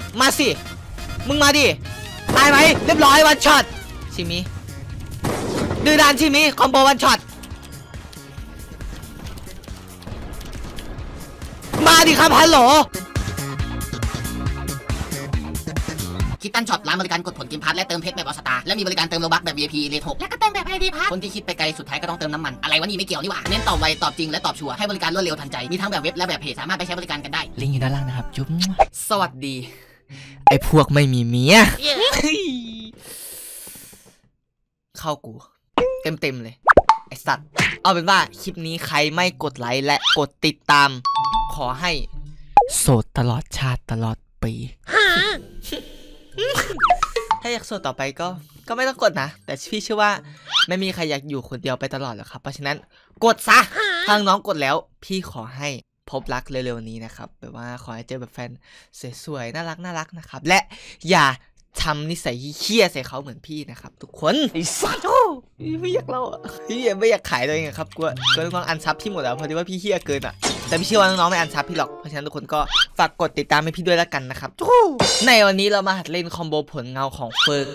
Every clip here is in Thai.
มาสิมึงมาดิตายไหมเรียบร้อยวันช็อตชิมิดื้อด้านชิมิคอมโบวันช็อตมาดิครับฮัลโหลคิดตั้นช็อตร้านบริการกดผลกินพัทและเติมเพชรแบบออสตาและมีบริการเติมโลบัคแบบ VIP เลท6และก็เติมแบบ ID พัทคนที่คิดไปไกลสุดท้ายก็ต้องเติมน้ำมันอะไรวะนี่ไม่เกี่ยวนี่หว่าเน้นตอบไวตอบจริงและตอบชัวร์ให้บริการรวดเร็วทันใจมีทั้งแบบเว็บและแบบเพจสามารถไปใช้บริการกันได้ลิงก์อยู่ด้านล่างนะครับจุ๊บสวัสดีไอ้พวกไม่มีเมียเข้ากูเต็มเลยไอ้สัตว์เอาเป็นว่าคลิปนี้ใครไม่กดไลค์และกดติดตามขอให้โสดตลอดชาติตลอดปีถ้าอยากโสดต่อไปก็ไม่ต้องกดนะแต่พี่เชื่อว่าไม่มีใครอยากอยู่คนเดียวไปตลอดหรอกครับเพราะฉะนั้นกดซะทางน้องกดแล้วพี่ขอให้พบรักเร็วๆนี้นะครับแบบว่าขอให้เจอแบบแฟนสวยๆน่ารักนะครับและอย่าทำนิสัยเหี้ยใส่เขาเหมือนพี่นะครับทุกคนไอ้สัสไม่อยากเล่าพี่ไม่อยากขายตัวเองครับกลัวน้องอันซับพี่หมดแล้วเพราะว่าพี่เหี้ยเกินอ่ะแต่พี่เชื่อว่าน้องๆไม่อันซับพี่หรอกเพราะฉะนั้นทุกคนก็ฝากกดติดตามให้พี่ด้วยแล้วกันนะครับในวันนี้เรามาหัดเล่นคอมโบผลเงาของเฟอร์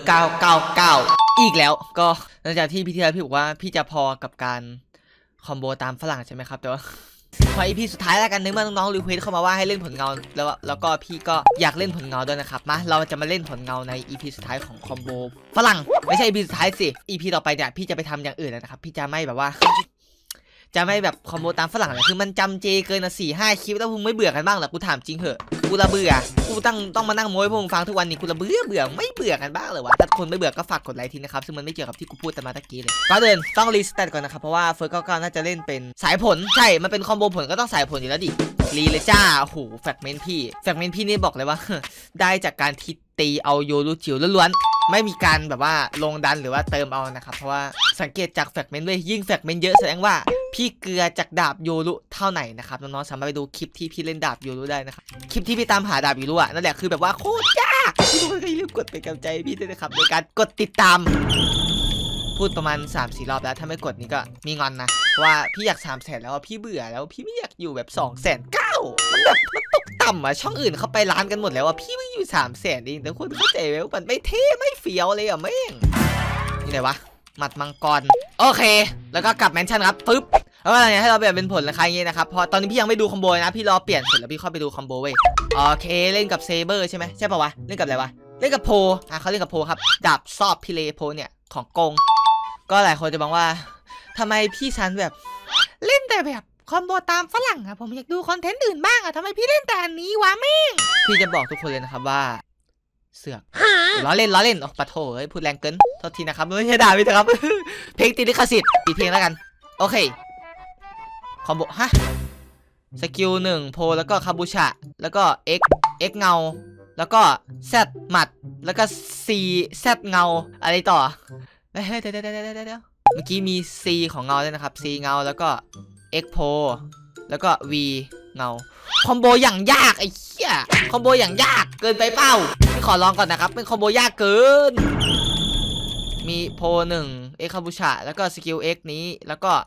999อีกแล้วก็หลังจากที่พี่ที่แล้วพี่บอกว่าพี่จะพอกับการคอมโบตามฝรั่งใช่ไหมครับแต่ว่าพออีพีสุดท้ายแล้วกันนึกว่าน้องๆรีเควสเข้ามาว่าให้เล่นผลเงาแล้วก็พี่ก็อยากเล่นผลเงาด้วยนะครับมาเราจะมาเล่นผลเงาในอีพีสุดท้ายของคอมโบฝรั่งไม่ใช่อีพีสุดท้ายสิอีพีต่อไปเนี่ยพี่จะไปทำอย่างอื่นนะครับพี่จะไม่แบบว่าจะไม่แบบคอมโบตามฝรั่งเลยคือมันจำเจเกินนะ4-5 คลิปแล้วมึงไม่เบื่อกันบ้างหรอกูถามจริงเหอะกูละเบื่อกูต้องมานั่งโม้ให้พวกมึงฟังทุกวันนี้กูละเบื่อไม่เบื่อกันบ้างเลยวะถ้าคนไม่เบื่อก็ฝากกดไลค์ทีนะครับซึ่งมันไม่เกี่ยวกับที่กูพูดแต่มาตะกี้เลยก็เดินต้องรีสเตตก่อนนะครับเพราะว่าเฟอร์99น่าจะเล่นเป็นสายผลใช่มันเป็นคอมโบผลก็ต้องสายผลอยู่แล้วดิรีเลยจ้าโอ้โหแฟกเมนต์พี่นี่บอกเลยว่าได้จากการทิศตีเอาโยรูจิ๋วล้วนๆไม่มีการแบบว่าลงดันหรือว่าเติมเอานะครับเพราะว่าสังเกตจากแฟกเมนต์เลยยิ่งแฟกเมนต์เยอะแสดงว่าพี่เกลือจากดาบโยรุเท่าไหนนะครับน้องๆสามารถไปดูคลิปที่พี่เล่นดาบโยรุได้นะครับคลิปที่พี่ตามหาดาบโยรุอ่ะนั่นแหละคือแบบว่าโคตรยากพี่ทุกคนก็อย่าลืมกดเป็นกำลังใจพี่ด้วยนะครับโดยการกดติดตามพูดประมาณ 3-4 รอบแล้วถ้าไม่กดนี่ก็มีงอนนะว่าพี่อยาก300,000แล้วพี่เบื่อแล้วพี่ไม่อยากอยู่แบบ209,000มันแบบมันตกต่ำอ่ะช่องอื่นเขาไปร้านกันหมดแล้วว่าพี่ไม่อยู่300,000เองแต่คนเข้าใจไหมว่ามันไม่เท่ไม่เฟี้ยวเลยอ่ะแม่งนี่ไหนวะหมัดมังกรโอเคแล้วก็กลับแมนชั่นครับปึ๊บแล้วอะไรเนี่ยให้เราเปลี่ยนเป็นผลราคาอย่างงี้นะครับพอตอนนี้พี่ยังไม่ดูคอมโบนะพี่รอเปลี่ยนเสร็จแล้วพี่เข้าไปดูคอมโบเว้ยโอเคเล่นกับเซเบอร์ใช่ไหมใช่ป่าววะเล่นกับอะไรวะเล่นกับโพเขาเล่นกับโพครับดาบซอบพิเลโพเนี่ยของกงก็หลายคนจะบอกว่าทำไมพี่ฉันแบบเล่นแต่แบบคอมโบตามฝรั่งอะผมอยากดูคอนเทนต์อื่นบ้างอะทำไมพี่เล่นแต่อันนี้วะแม่งพี่จะบอกทุกคนเลยนะครับว่าเสือกล้อเล่นโอ้ปะโถเฮ้ยพูดแรงเกินโทษทีนะครับไม่ใช่ด่าพี่นะครับเพลงติดลิขสิทธิ์อีกเพลงแล้วกันโอเคคอมโบฮะสกิล1โพแล้วก็คาบูชะแล้วก็ X เงาแล้วก็ Z หมัดแล้วก็ C Z เงาอะไรต่อเดี๋ยวเมื่อกี้มี C ของเงาด้วยนะครับ C เงาแล้วก็ X โพแล้วก็ V เงาคอมโบอย่างยากไอ้เหี้ยคอมโบอย่างยากเกินไปเป้าพี่ขอลองก่อนนะครับเป็นคอมโบยากเกินมีโพ1 X คาบูชะแล้วก็สกิล X นี้แล้วก็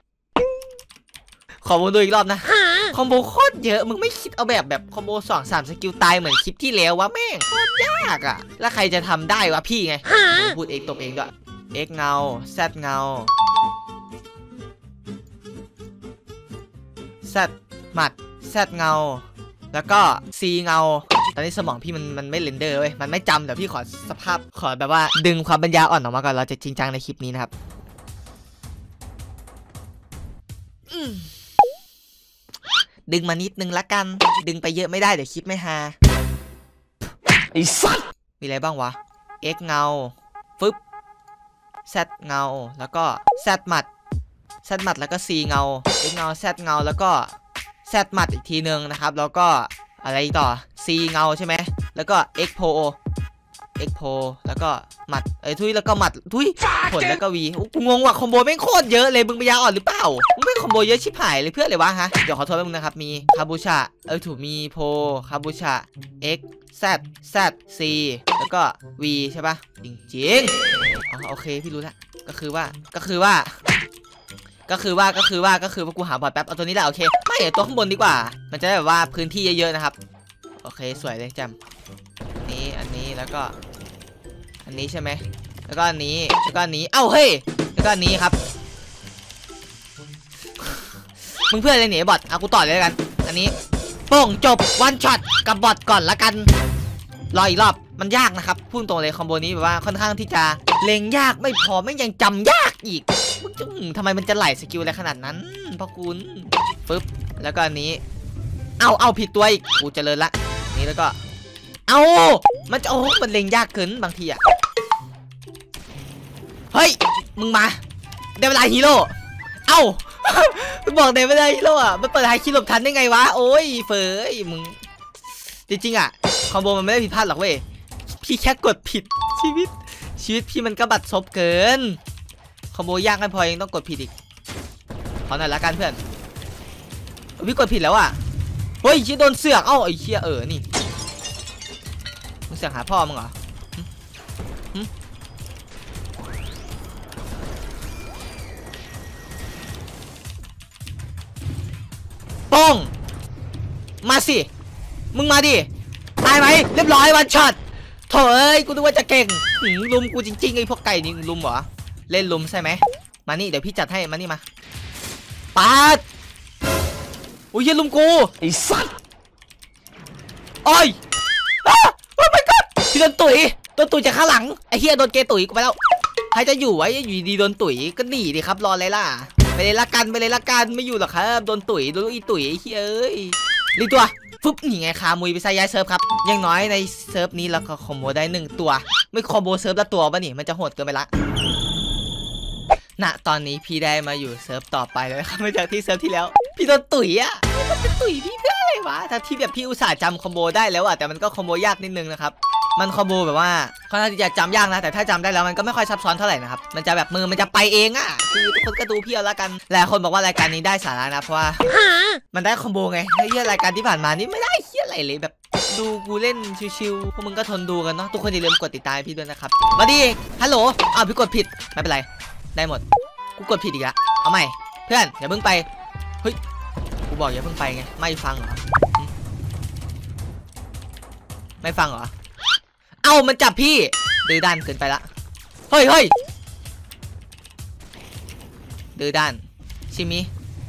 ขอวนดูอีกรอบนะคอมโบโคตรเยอะมึงไม่คิดเอาแบบคอมโบ2-3สกิลตายเหมือนคลิปที่แล้ววะแม่งโคตรยากอ่ะแล้วใครจะทำได้วะพี่ไงพูดเองตบเองด้วย X เงา Z เงา Z หมัด Z เงาแล้วก็ C เงาตอนนี้สมองพี่มันไม่เรนเดอร์เว้ยมันไม่จำเดี๋ยวพี่ขอสภาพขอแบบว่าดึงความปัญญาอ่อนออกมาก่อนเราจะจริงจังในคลิปนี้นะครับดึงมานิดนึงละกันดึงไปเยอะไม่ได้เดี๋ยวคลิปไม่ฮาไอ้สัสมีอะไรบ้างวะ X เงาฟึบ Z เงาแล้วก็ Z หมัด Z หมัดแล้วก็ C เงา X เงา Z เงาแล้วก็ Z หมัดอีกทีนึงนะครับแล้วก็อะไรต่อ C เงาใช่ไหมแล้วก็ X โพแล้วก็หมัดทุยแล้วก็หมัดทุยผลแล้วก็ V กูงงว่ะคอมโบแม่งโคตรเยอะเลยมึงปัญญาอ่อนหรือเปล่ามึงไม่คอมโบเยอะชิบหายเลยเพื่ออะไรวะฮะเดี๋ยวขอโทษมึงนะครับมีคาบูชะถูกมีโพคาบูชะ X Z C แล้วก็ V ใช่ปะจริงๆโอเคพี่รู้แล้วก็คือว่ากูหาบอทแป๊บเอาตัวนี้แหละโอเคไม่ตัวข้างบนดีกว่ามันจะได้แบบว่าพื้นที่เยอะๆนะครับโอเคสวยเลยจำนี้อันนี้แล้วก็อันนี้ใช่ไหมแล้วก็อันนี้แล้วก็อันนี้เอ้าเฮ้ยแล้วก็อันนี้ครับมึงเพื่อนอะไรเนี่ยบอทเอากูต่อเลยกันอันนี้โป่งจบวันช็อตกับบอทก่อนละกันรออีกรอบมันยากนะครับพูดตรงเลยคอมโบนี้แบบว่าค่อนข้างที่จะเล็งยากไม่พอไม่ยังจำยากอีกทำไมมันจะไหลสกิลอะไรขนาดนั้นพ่อคุณปึ๊บแล้วก็อันนี้เอาผิดตัวอีกกูเจริญละนี่แล้วก็มันจะมันเล็งยากเกินบางทีอะเฮ้ยมึงมาได้เวลาฮีโร่บอกได้เวลาฮีโร่อะมันเปิดไฮคิดหลบทันได้ไงวะโอ้ยเฟยมึงจริงๆอะคอมโบมันไม่ได้ผิดพลาดหรอกเว้ยพี่แค่กดผิดชีวิตพี่มันก็บัดซบเกินคอมโบยากไม่พอยังต้องกดผิดอีกขอหน่อยละกันเพื่อนพี่กดผิดแล้วอะเฮ้ยชี้โดนเสือกไอ้เชี่ยนี่มึงเสือกหาพ่อมึงเหรอป้องมาสิมึงมาดิตายไหมเรียบร้อยวันช็อตโถ่เอ้ยกูนึกว่าจะเก่งลุมกูจริงๆไอ้พวกไก่นี่ลุมเหรอเล่นลุมใช่ไหมมานี่เดี๋ยวพี่จัดให้มานี่มาปาดโอ้ยลุมกูไอ้สัตว์โอ้ยโอ้ my god พี่โดนตุ๋ยจากข้างหลังไอ้เฮียโดนเกตุ๋ยกูไปแล้วใครจะอยู่ไว้อยู่ดีโดนตุ๋ยก็หนีดิครับรออะไรล่ะไปเลยละกันไม่อยู่หรอกครับโดนตุ๋ยไอ้เฮียเอ้ยรีตัวฟึบนี่ไงคามุยไปใส่ย้ายเซิร์ฟครับยังน้อยในเซิร์ฟนี้เราก็คอมโบได้1ตัวไม่คอมโบเซิร์ฟละตัวป่ะนี่มันจะโหดเกินไปละณตอนนี้พี่ได้มาอยู่เซิร์ฟต่อไปแล้วครับมาจากที่เซิร์ฟที่แล้วพี่โดนตุ๋ยมันจะตุ๋ยพี่เพื่ออะไรวะถ้าที่แบบพี่อุตส่าห์จำคอมโบได้แล้วแต่มันก็คอมโบยากนิดนึงนะครับมันคอมโบแบบว่าค่อนข้างที่จะจำยากนะแต่ถ้าจำได้แล้วมันก็ไม่ค่อยซับซ้อนเท่าไหร่นะครับมันจะแบบมือมันจะไปเองคือทุกคนก็ดูพี่เอาละกันหลายคนบอกว่ารายการนี้ได้สาระนะเพราะว่ามันได้คอมโบไงเฮียรายการที่ผ่านมานี่ไม่ได้เฮียอะไรเลยแบบดูกูเล่นชิวๆพวกมึงก็ทนดูกันเนาะทุกคนอย่าลืมกดติดตามพี่ด้วยนะครับมาดิฮัลโหลพี่กดผิดไม่เป็นไรได้หมดกูกดผิดอีกแล้วเอาใหม่เพื่อนอย่าเพิ่งไปเฮ้ยกูบอกอย่าเพิ่งไปไงไม่ฟังเหรอไม่ฟังเหรอมันจับพี่ดื้อด้านเกินไปละเฮ้ยดื้อด้านชิมิ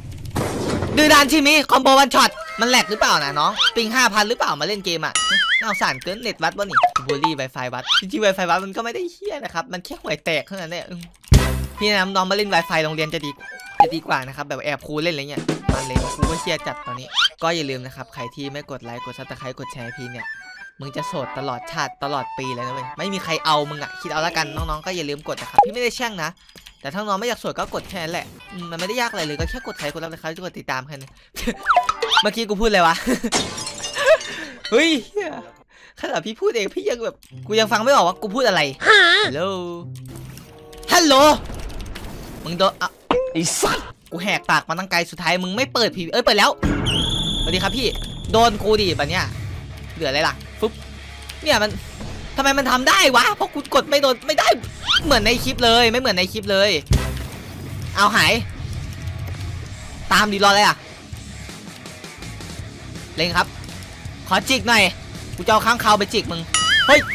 คอมโบวันช็อตมันแหลกหรือเปล่านะน้องปิง 5,000หรือเปล่ามาเล่นเกมน่าสารเกินเน็ตวัดวะนี่บูลลี่ Wi-Fi วัดจริงๆ Wi-Fi วัดมันก็ไม่ได้เฮี้ยนะครับมันแค่ห่วยแตกเท่านั้นแหละพี่นะน้องมาเล่น Wi-Fi โรงเรียนจะดีกว่านะครับแบบแอบครูเล่นอะไรเงี้ยมันเลยครูก็เฮี้ยจัดตอนนี้ก็อย่าลืมนะครับใครที่ไม่กดไลค์กดซับสไครต์กดแชร์พี่เนี่ยมึงจะโสดตลอดชาติตลอดปีเลยนะเว้ยไม่มีใครเอามึงคิดเอาละกันน้องๆก็อย่าลืมกดนะครับพี่ไม่ได้แช่งนะแต่ถ้าน้องไม่อยากโสดก็กดแค่นั้นแหละมันไม่ได้ยากอะไรเลยก็แค่กดไลค์กดซับสไครต์กดติดตามแค่นั้น เมื่อกี้กูพูดอะไรวะ เฮ้ยขนาดพี่พูดเองพี่ยังแบบกูยังฟังไม่ออกว่ากูพูดอะไรฮัลโหลมึงโดนไอ้สัสกูแหกปากมาตั้งไกลสุดท้ายมึงไม่เปิดพี่เปิดแล้วสวัสดีครับพี่โดนกูดิแบบเนี้ยเหลืออะไรล่ะฟุ๊บเนี่ยมันทำไมมันทำได้วะเพราะกูกดไม่โดนไม่ได้เหมือนในคลิปเลยไม่เหมือนในคลิปเลยเอาหายตามดีรอเลยเล่นครับขอจิกหน่อยกูจะเอาข้างคาวไปจิกมึงเฮ้ย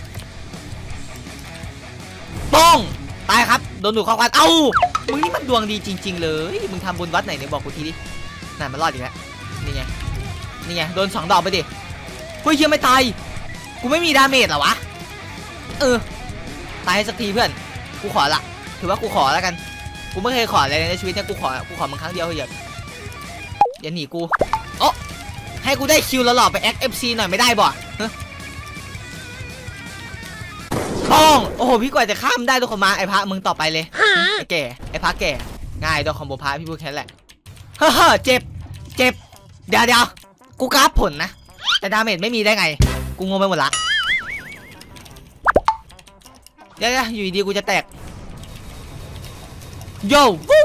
ป้องตายครับโดนดูดข้อควันมึงนี่มันดวงดีจริงๆเลยมึงทำบุญวัดไหนเนี่ยบอกกูทีดิน่ะมันรอดอีกแล้วนี่ไงโดน2 ดอกไปดิเฮ้ยเฮียไม่ตายกูไม่มีดาเมจเหรอวะตายสักทีเพื่อนกูขอละถือว่ากูขอแล้วกันกูไม่เคยขออะไรในชีวิตเนี่ยกูขอมึงครั้งเดียวเฮ้ยอย่าหนีกูให้กูได้คิวแล้วหล่อไป XFC หน่อยไม่ได้บ่ป้องโอ้โหพี่กว่าจะข้ามได้ทุกคนมาไอ้พระมึงต่อไปเลยไอ้แก่ไอ้พระแก่ง่ายโดนคอมโบพระพี่พูดแค่นั้นแหละเจ็บเดี๋ยวกูกราฟผลนะแต่ดาเมจไม่มีได้ไงกูงงไปหมดละเดี๋ยวอยู่ดีกูจะแตกโย่วู้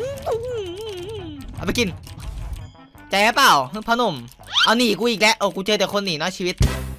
เอาไปกินใจเปล่าพ่อหนุ่มเอาหนีกูอีกแล้วกูเจอแต่คนหนีเนาะชีวิต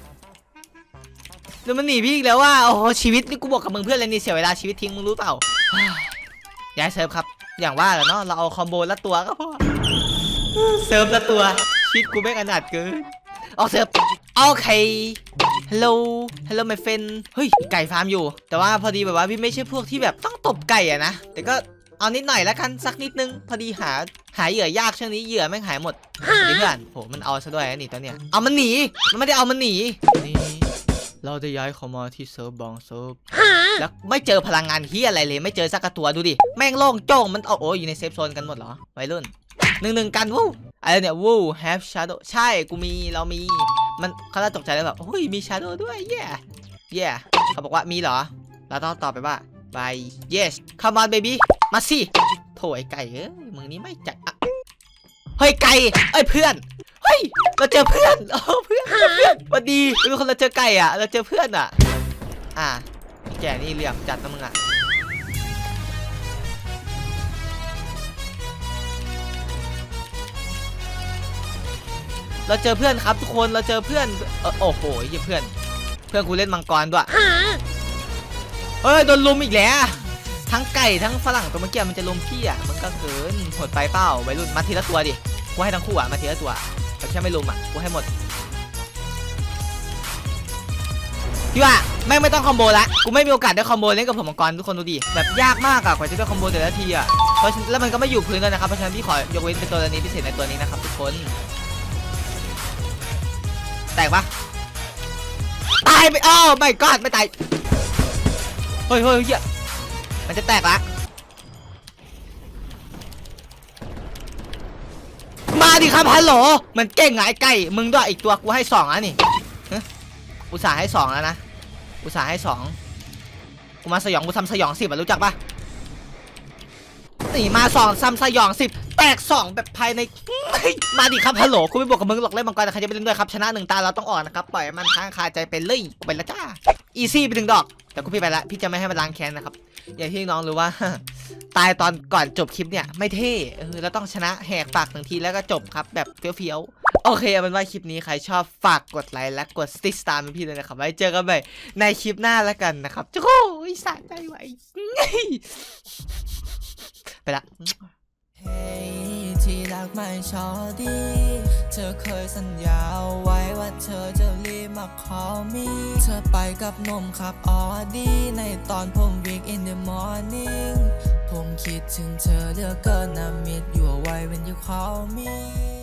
แล้วมันหนีพี่อีกแล้วว่าโอ้โหชีวิตนี่กูบอกกับมึงเพื่อนเลยนี่เสียเวลาชีวิตทิ้งมึงรู้เปล่าย้ายเซิร์ฟครับอย่างว่าแหละเนาะเราเอาคอมโบละตัวก็พอเซิร์ฟละตัวชีวิตกูไม่ขนาดเกินออกเซิร์ฟโอเคฮัลโหลmy friend เฮ้ยไก่ฟาร์มอยู่แต่ว่าพอดีแบบว่าพี่ไม่ใช่พวกที่แบบต้องตบไก่อะนะแต่ก็เอานิดหน่อยแล้วกันสักนิดนึงพอดีหาเหยื่อยากช่วงนี้เหยื่อแม่งหายหมดดิเพื่อนโหมันเอาซะด้วยนี่ตอนเนี้ยเอามันหนีมันไม่ได้เอามันหนีนี่เราจะย้ายเขามาที่เซิร์ฟบองเซิร์ฟแล้วไม่เจอพลังงานที่อะไรเลยไม่เจอสักตัวดูดิแม่งโล่งโจ้งมันโอ้ยอยู่ในเซฟโซนกันหมดเหรอวัยรุ่น1-1กันวู้อะไรเนี่ยวู้ have shadow ใช่กูมีเรามีมันเขาจะตกใจแล้วแบบโอ้ยมี shadow ด้วยเย่เขาบอกว่ามีเหรอเราต้องตอบไปว่า by yes come on baby มาสิโถไอไก่เอ้ยมึงนี้ไม่ใจเฮ้ยไก่เอ้ยเพื่อนเฮ้ยเราเจอเพื่อนเพื่อนพอดีเป็นคนเราเจอไก่อ่ะเราเจอเพื่อนอ่ะแกนี่เหลี่ยมจัดนะมึงอ่ะเราเจอเพื่อนครับทุกคนเราเจอเพื่อนโอ้โหเพื่อนกูเล่นมังกรด้วยเฮ้ยโดนลุมอีกแล้วทั้งไก่ทั้งฝรั่งตัวเมื่อกี้มันจะลุมพี่อ่ะมันก็เกินโหดไปเปล่าวัยรุ่นมาทีละตัวดิกูให้ทั้งคู่อ่ะมาทีละตัวแต่แค่ไม่ลุมอ่ะกูให้หมดพี่ว่าไม่ต้องคอมโบละกูไม่มีโอกาสได้คอมโบเล่นกับผมมังกรทุกคนดูดิแบบยากมากอ่ะกว่าจะได้คอมโบแต่ละทีอ่ะแล้วมันก็ไม่อยู่พื้นเลยนะครับเพราะฉะนั้นพี่ขอยกเว้นเป็นตัวนี้พิเศษในตัวนี้นะครับทุกคนแตกปะตายไปไม่กอดไม่ตายเฮ้ยเหี้ยมันจะแตกละมาดิครับฮัลโหลมันเก่งไงไก่มึงด้วยอีกตัวกูให้2แล้วนี่อุตส่าห์ให้2แล้วนะอุตส่าห์ให้2กูมาสยองกูทำสยอง10รู้จักปะนี่มา2ซ้ำสยอง10แตก2แบบภายในมาดิครับฮัลโหลกูไม่บอกกับมึงหรอกเล่นมังกรใครจะไปเล่นด้วยครับชนะ1 ตาเราต้องออกนะครับปล่อยมันค้างคาใจไปเลยไปละจ้าอีซี่ไป1 ดอกแต่กูพี่ไปละพี่จะไม่ให้มันล้างแค้นนะครับอย่างที่น้องรู้ว่าตายตอนก่อนจบคลิปเนี่ยไม่เท่เราต้องชนะแหกปาก1 ทีแล้วก็จบครับแบบเฟี้ยวโอเคเอาเป็นว่าคลิปนี้ใครชอบฝากกดไลค์และกดติดตามพี่ด้วยนะครับไว้เจอกันใหม่ในคลิปหน้าแล้วกันนะครับจุ๊ยสะใจไว้ไปละที่รักไม่ชอดีเธอเคยสัญญาไว้ว่าเธอจะรีบมาขอมีเธอไปกับนมขับออดีในตอนผม Wake in the morning ผมคิดถึงเธอเหลือเกินนะ miss you away when you call me